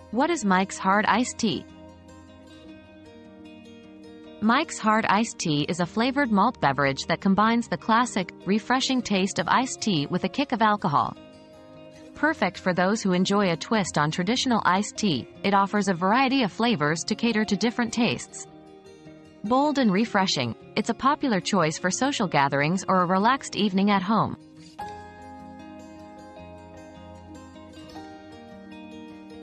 What is Mike's Hard Iced Tea? Mike's Hard Iced Tea is a flavored malt beverage that combines the classic, refreshing taste of iced tea with a kick of alcohol. Perfect for those who enjoy a twist on traditional iced tea, it offers a variety of flavors to cater to different tastes. Bold and refreshing, it's a popular choice for social gatherings or a relaxed evening at home.